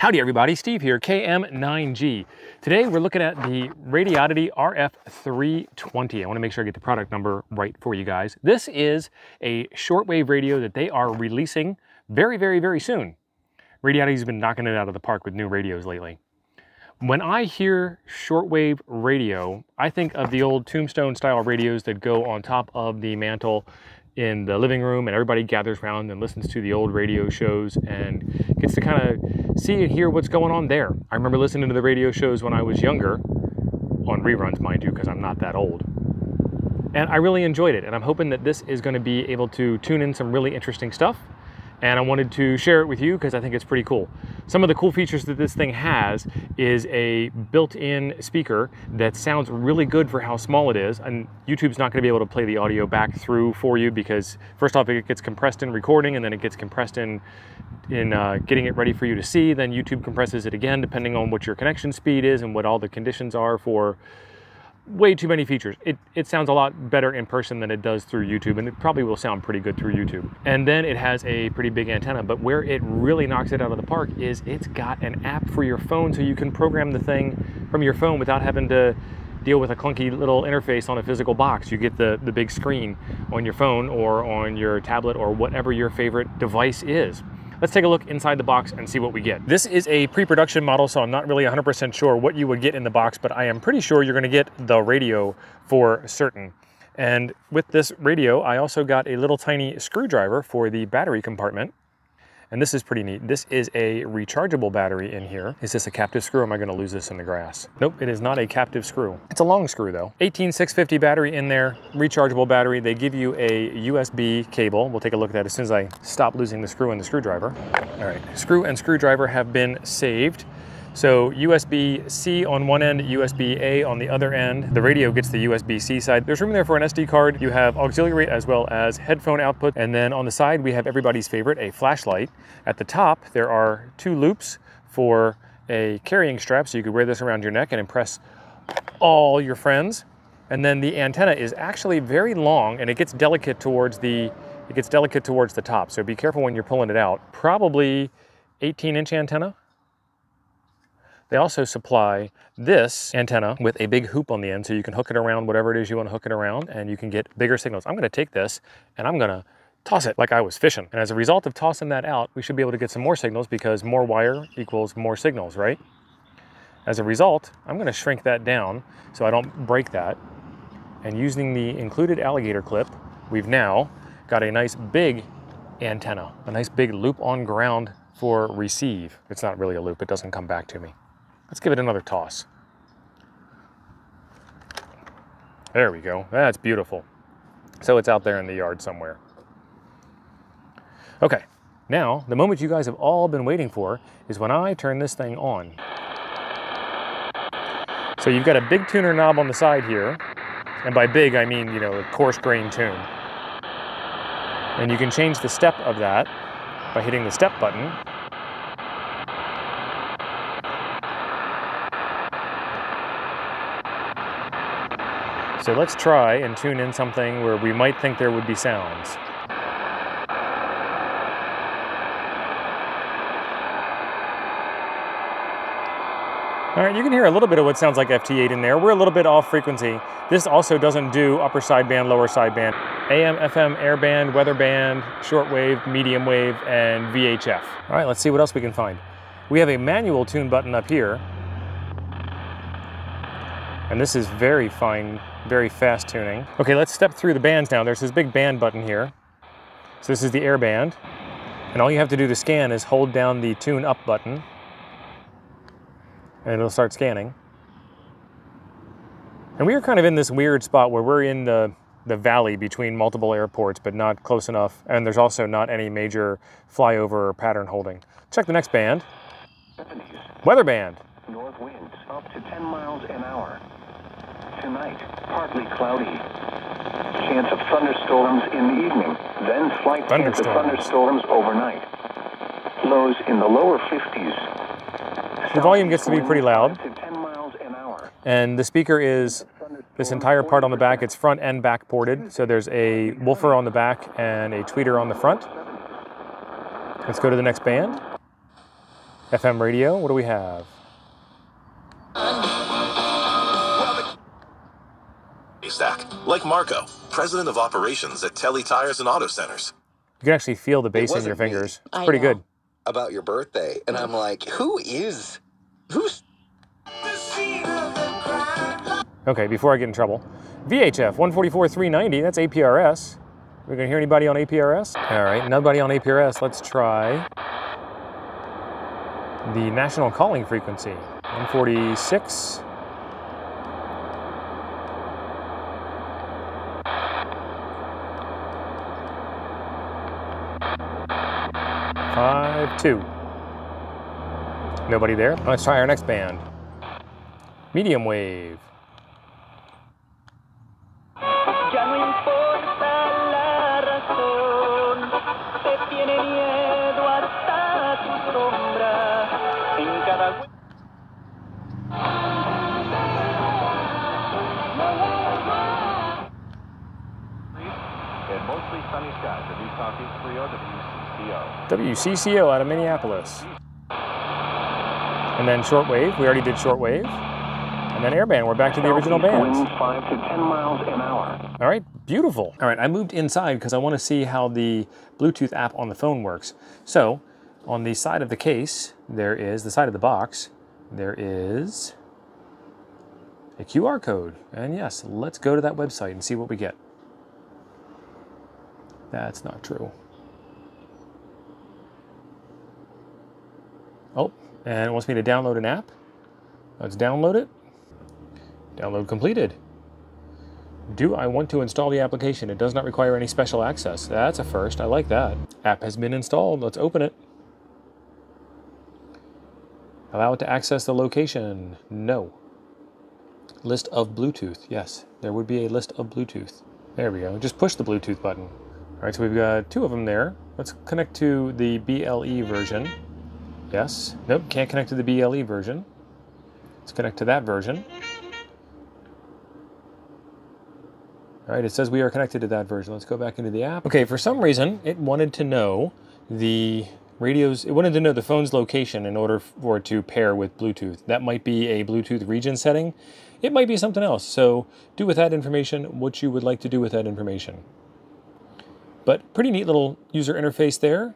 Howdy everybody, Steve here, KM9G. Today we're looking at the Raddy RF320. I want to make sure I get the product number right for you guys. This is a shortwave radio that they are releasing very soon. Raddy's been knocking it out of the park with new radios lately. When I hear shortwave radio, I think of the old tombstone style radios that go on top of the mantle in the living room and everybody gathers around and listens to the old radio shows and gets to kind of see and hear what's going on there. I remember listening to the radio shows when I was younger, on reruns mind you, because I'm not that old. And I really enjoyed it, and I'm hoping that this is going to be able to tune in some really interesting stuff. And I wanted to share it with you because I think it's pretty cool. Some of the cool features that this thing has is a built-in speaker that sounds really good for how small it is. And YouTube's not gonna be able to play the audio back through for you because first off, it gets compressed in recording and then it gets compressed in getting it ready for you to see. Then YouTube compresses it again, depending on what your connection speed is and what all the conditions are for way too many features. It sounds a lot better in person than it does through YouTube, and it probably will sound pretty good through YouTube. And then it has a pretty big antenna, but where it really knocks it out of the park is it's got an app for your phone, so you can program the thing from your phone without having to deal with a clunky little interface on a physical box. You get the big screen on your phone or on your tablet or whatever your favorite device is. Let's take a look inside the box and see what we get. This is a pre-production model, so I'm not really 100% sure what you would get in the box, but I am pretty sure you're gonna get the radio for certain. And with this radio, I also got a little tiny screwdriver for the battery compartment. And this is pretty neat. This is a rechargeable battery in here. Is this a captive screw? Or am I gonna lose this in the grass? Nope, it is not a captive screw. It's a long screw though. 18650 battery in there, rechargeable battery. They give you a USB cable. We'll take a look at that as soon as I stop losing the screw and the screwdriver. All right, screw and screwdriver have been saved. So USB-C on one end, USB-A on the other end. The radio gets the USB-C side. There's room there for an SD card. You have auxiliary as well as headphone output. And then on the side, we have everybody's favorite, a flashlight. At the top, there are two loops for a carrying strap, so you could wear this around your neck and impress all your friends. And then the antenna is actually very long, and it gets delicate towards the top. So be careful when you're pulling it out. Probably 18-inch antenna. They also supply this antenna with a big hoop on the end so you can hook it around whatever it is you want to hook it around and you can get bigger signals. I'm going to take this and I'm going to toss it like I was fishing. And as a result of tossing that out, we should be able to get some more signals because more wire equals more signals, right? As a result, I'm going to shrink that down so I don't break that. And using the included alligator clip, we've now got a nice big antenna, a nice big loop on ground for receive. It's not really a loop, it doesn't come back to me. Let's give it another toss. There we go. That's beautiful. So it's out there in the yard somewhere. Okay, now the moment you guys have all been waiting for is when I turn this thing on. So you've got a big tuner knob on the side here. And by big, I mean, you know, a coarse grain tune. And you can change the step of that by hitting the step button. So let's try and tune in something where we might think there would be sounds. All right, you can hear a little bit of what sounds like FT8 in there. We're a little bit off frequency. This also doesn't do upper sideband, lower sideband, AM, FM, airband, weather band, shortwave, medium wave, and VHF. All right, let's see what else we can find. We have a manual tune button up here. And this is very fine, very fast tuning. Okay, let's step through the bands now. There's this big band button here. So this is the air band. And all you have to do to scan is hold down the tune up button. And it'll start scanning. And we are kind of in this weird spot where we're in the valley between multiple airports, but not close enough. And there's also not any major flyover or pattern holding. Check the next band. 70s. Weather band. North winds up to 10 miles an hour. Tonight, partly cloudy. Chance of thunderstorms in the evening. Then slight chance of thunderstorms overnight. Lows in the lower 50s. The volume gets to be pretty loud. And the speaker is this entire part on the back. It's front and back ported. So there's a woofer on the back and a tweeter on the front. Let's go to the next band. FM radio, what do we have? Stack, like Marco, president of operations at Telly Tires and Auto Centers. You can actually feel the bass in your fingers. It's pretty good. About your birthday, and I'm like, who's? Okay, before I get in trouble. VHF 144-390, that's APRS. We're gonna hear anybody on APRS? All right, nobody on APRS. Let's try the national calling frequency, 146. Two. Nobody there. Let's try our next band. Medium wave. And mostly sunny skies. The new Southeast 30 WCCO. WCCO out of Minneapolis. And then shortwave. We already did shortwave. And then airband. We're back to the original bands. Winds 5 to 10 miles an hour. All right, beautiful. All right, I moved inside because I want to see how the Bluetooth app on the phone works. So, on the side of the case, there is, the side of the box, there is a QR code. And yes, let's go to that website and see what we get. That's not true. Oh, and it wants me to download an app. Let's download it. Download completed. Do I want to install the application? It does not require any special access. That's a first. I like that. App has been installed. Let's open it. Allow it to access the location. No. List of Bluetooth. Yes, there would be a list of Bluetooth. There we go. Just push the Bluetooth button. All right, so we've got two of them there. Let's connect to the BLE version. Yes. Nope, can't connect to the BLE version. Let's connect to that version. All right, it says we are connected to that version. Let's go back into the app. Okay, for some reason, it wanted to know the radios, it wanted to know the phone's location in order for it to pair with Bluetooth. That might be a Bluetooth region setting. It might be something else. So do with that information what you would like to do with that information. But pretty neat little user interface there.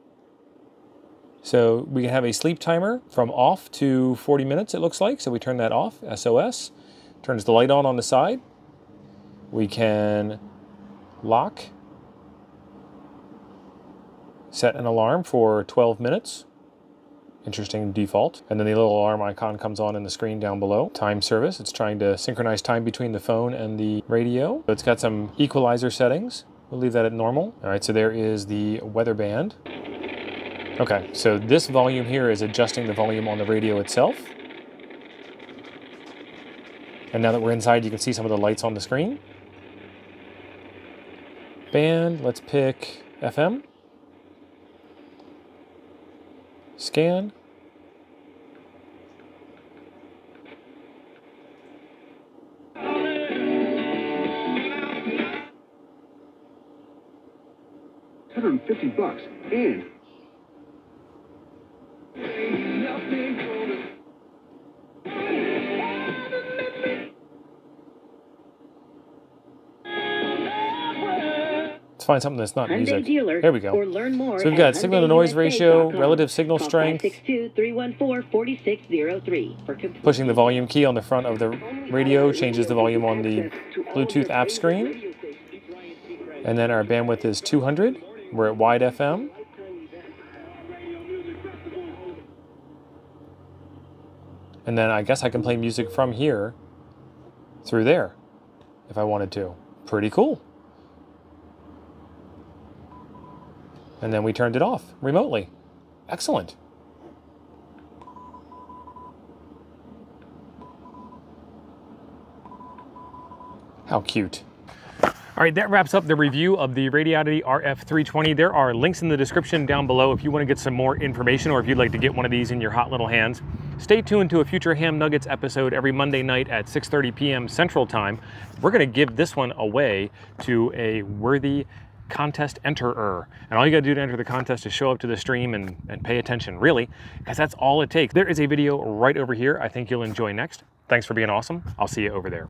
So we can have a sleep timer from off to 40 minutes, it looks like. So we turn that off, SOS. Turns the light on the side. We can lock. Set an alarm for 12 minutes. Interesting default. And then the little alarm icon comes on in the screen down below. Time service, it's trying to synchronize time between the phone and the radio. So it's got some equalizer settings. We'll leave that at normal. All right, so there is the weather band. Okay, so this volume here is adjusting the volume on the radio itself. And now that we're inside, you can see some of the lights on the screen. Band, let's pick FM. Scan. $150 and let's find something that's not music. There we go. So we've got signal to noise ratio, relative signal strength, pushing the volume key on the front of the radio changes the volume on the Bluetooth app screen. And then our bandwidth is 200. We're at wide FM. And then I guess I can play music from here through there if I wanted to. Pretty cool. And then we turned it off remotely. Excellent. How cute. All right, that wraps up the review of the Raddy RF320. There are links in the description down below if you want to get some more information or if you'd like to get one of these in your hot little hands. Stay tuned to a future Ham Nuggets episode every Monday night at 6:30 p.m. Central Time. We're going to give this one away to a worthy contest enterer. And all you gotta do to enter the contest is show up to the stream and pay attention, really, because that's all it takes. There is a video right over here I think you'll enjoy next. Thanks for being awesome. I'll see you over there.